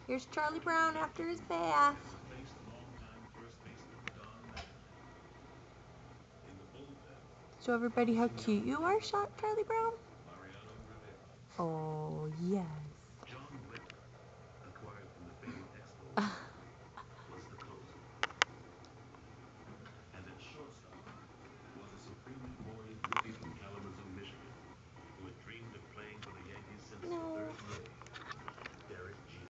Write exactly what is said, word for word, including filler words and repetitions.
Here's Charlie Brown after his bath. Show everybody how cute you are, Charlie Brown. Oh, yes.